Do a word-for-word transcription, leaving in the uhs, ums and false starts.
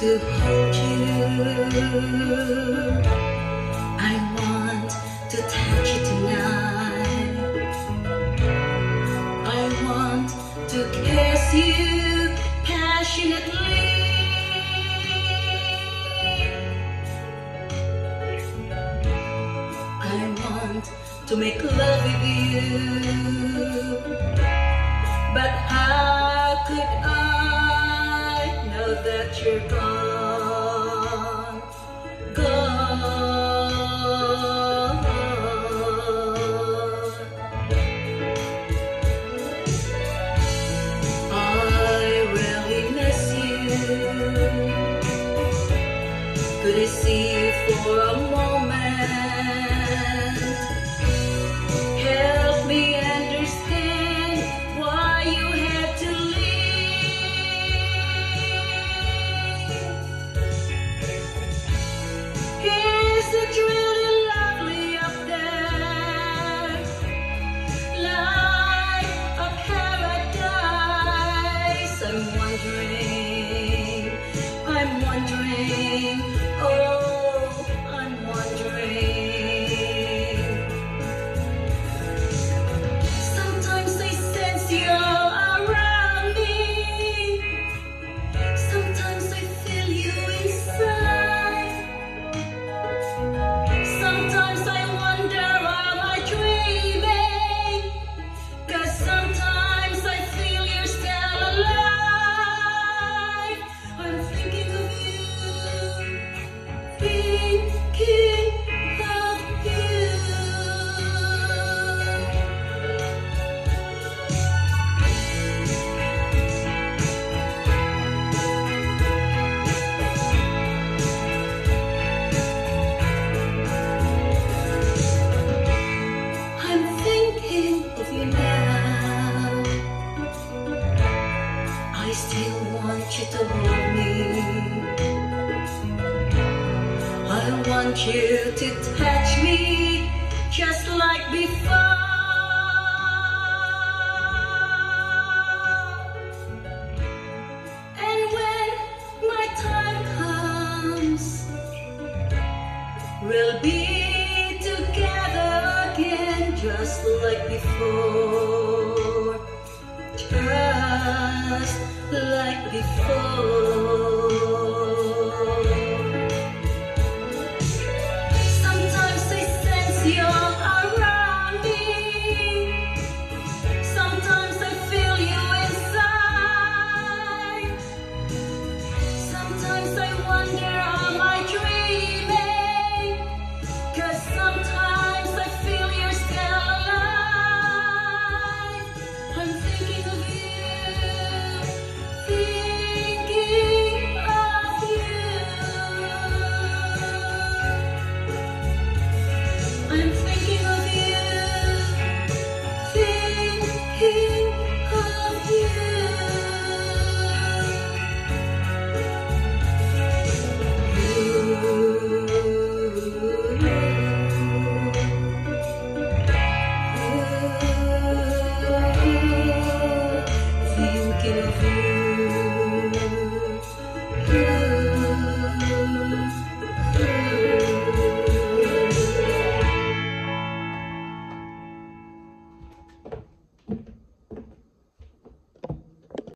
to hold you. I want to touch you tonight. I want to kiss you passionately. I want to make love with you. But how could I know that you're gone, gone? I really miss you. Could I see you for a moment? Help me understand why you had to leave. Is it really lovely up there, like a paradise? I'm wondering, I'm wondering, oh, I'm wondering. Sometimes I sense you're around me. Sometimes I feel you inside. Sometimes I wonder, am I dreaming? 'Cause sometimes I feel you're still alive. I'm thinking of you, thinking of you. I'm thinking of you now. I still want you to hold me. I want you to touch me just like before. And when my time comes, we'll be together again just like before. Just like before. Sometimes I sense you're around me. Sometimes I feel you inside. Sometimes I wonder, am I dreaming? 'Cause sometimes I feel you're still alive. I'm thinking of you, thinking of you. I'm thinking